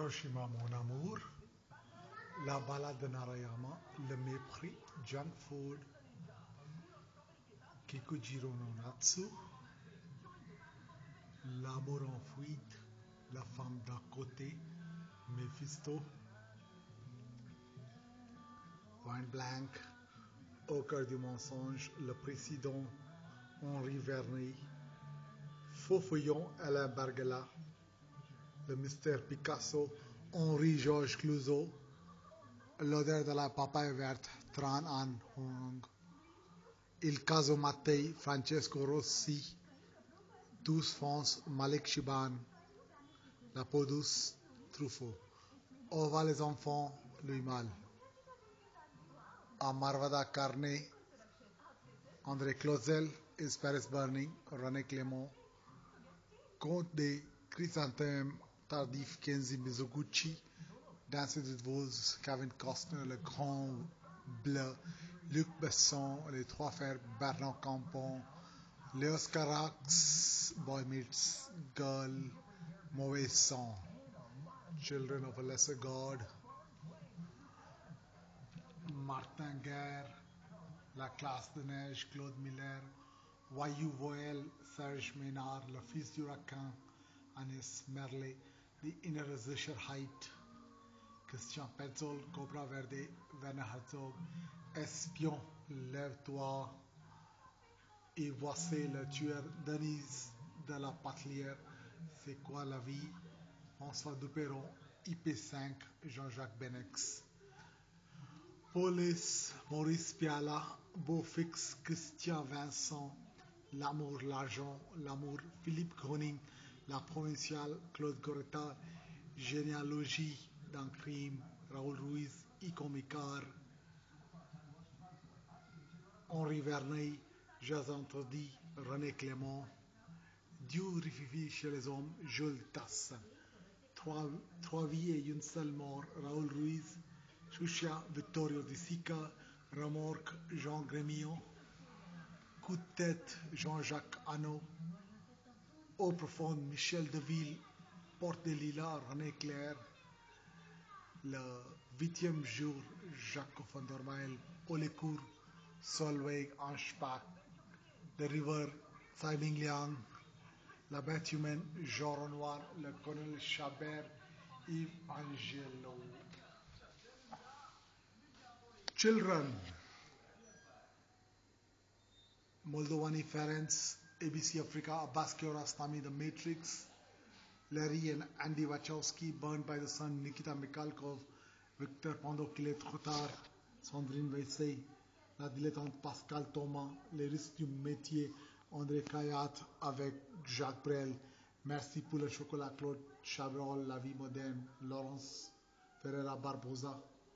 Hiroshima, mon amour, la balade de Narayama, le mépris, junk food, Kikujiro no Natsu, l'amour en fuite, la femme d'à côté, Mephisto, Point Blank, Au cœur du mensonge, le président Henri Verneuil, Faux-Feuillon Alain Bargala, le mystère Picasso, Henri-Georges Clouzot, l'odeur de la papaye verte, Tran An Hong, Il caso Mattei, Francesco Rossi, Tous France, Malik Shiban, La peau douce, Truffaut. Au revoir les enfants, Louis Malle. À Marvada Carnet, André Clausel, Is Paris Burning, René Clément, Conte des Chrysanthèmes, Tardif, Kenzi Mizoguchi, Danse de Vos, Kevin Costner, Le Grand Bleu, Luc Besson, Les Trois Frères, Bernard Campan, Léos Carax, Boy Meets Girl, Mauvais Sang, Children of a Lesser God, Martin Guerre, La Classe de Neige, Claude Miller, Wayou Voel, Serge Ménard, Le Fils du Raquin, Anis Merlet, The Inner Sicherheit, Christian Petzold, Cobra Verde, Werner Herzog, Espion, Lève-toi, et voici le tueur Denise de la Patelière, C'est quoi la vie, François Duperron, IP5, Jean-Jacques Benex, Police, Maurice Piala, Beaufix, Christian Vincent, L'amour, l'argent, l'amour, Philippe Groning, La provinciale, Claude Goretta, Généalogie d'un crime, Raoul Ruiz, Icon Micard, Henri Verneuil, Jazz Interdit, René Clément, Dieu Rififi chez les hommes, Jules Tassin, trois vies et une seule mort, Raoul Ruiz, Choucha, Vittorio Di Sica, Remorque, Jean Grémillon, Coup de tête, Jean-Jacques Hano, Eau profonde, Michel Deville, Porte des Lilas, René Clair, le 8e jour, Jacques van der Meil, Olecourt, Solveig, Anspach, The River, Tsai Ming Liang, La Bête Humaine, Jean Renoir, le colonel Chabert, Yves Angelo. Children, Moldovani Ferenc, ABC Africa, Abbas Kiarostami, The Matrix, Larry and Andy Wachowski, Burned by the Sun, Nikita Mikhalkov, Victor Pandokile Trotar, Sandrine Veissey, La dilettante Pascal Thomas, Les risques du métier, André Kayat avec Jacques Brel, Merci pour le chocolat, Claude Chabrol, La vie moderne, Laurence Ferreira Barbosa,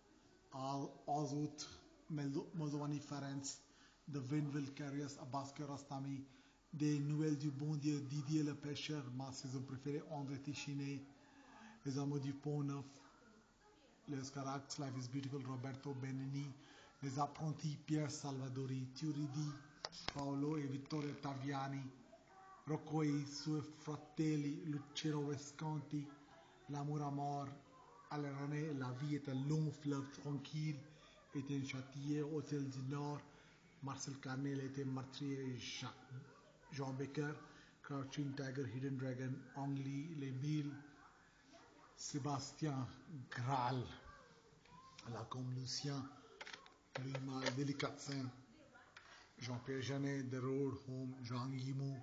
Azout, Moldovani Ferenc, The Winville Carriers, Abbas Kiarostami, Des Nouvelles du Bon Dieu, Didier le Pêcheur, ma saison préférée, André Tichiné, Les Amours du Pont Neuf, Les Carax, Life is Beautiful, Roberto Benigni, Les Apprentis, Pierre Salvadori, Turidi, Paolo e Vittorio Taviani, Rocco e i suoi fratelli, Luciano Visconti, L'amour à mort, Alain René, La vie est un long fleuve tranquille, était châtier, Hôtel du Nord, Marcel Carnel était meurtrier, Jean Becker, Crouching Tiger, Hidden Dragon, Angli, Les Milles, Sébastien Graal, Lacombe Lucien, Louis Malle, Délicatsin, Jean-Pierre Janet, The Road Home, Jean Guimau,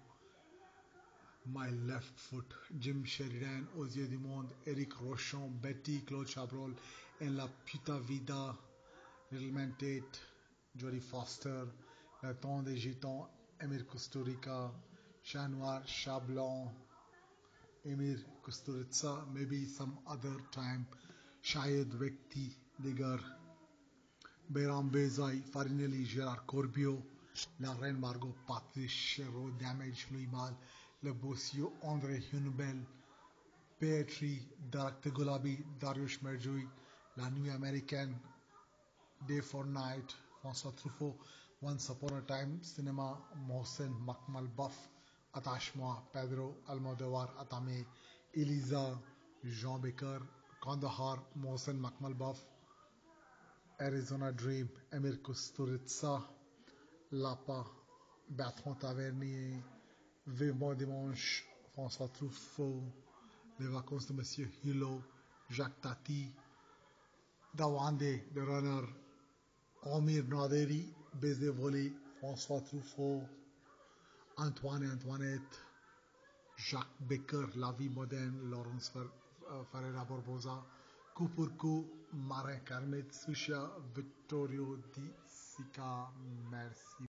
My Left Foot, Jim Sheridan, Aux yeux du monde, Eric Rochon, Betty, Claude Chabrol, En la puta vida, Little Man Tate, Jodie Foster, Le temps des gitans, Emir Kusturica, Chat Noir, Chat Blanc, Emir Kusturica, Maybe Some Other Time, Shayad Vekti, Digar, Behram Bezai, Farinelli, Gérard Corbiot, La Reine Margot, Patrice Chéreau, Damage, Louis Malle, Le Bossio, André Hunebel, Petri, Darak Gulabi, Dariush Merjoui, La Nuit Américaine, Day for Night, François Truffaut, Once Upon a Time, Cinema, Mohsen Makmal Buff, Attachement, Pedro Almodovar Atame, Elisa, Jean Becker, Kandahar, Mohsen Makmalbaf, Arizona Dream, Emir Kusturica, Lapa, Bertrand Tavernier, Vivement Dimanche, François Truffaut, Les Vacances de Monsieur Hulot, Jacques Tati, Dawande, The Runner, Amir Naderi, Baiser Volé, François Truffaut, Antoine et Antoinette, Jacques Becker, La Vie Moderne, Laurence Ferreira Barbosa, Coup pour coup, Marin Carmet, Susha, Vittorio Di Sica, merci.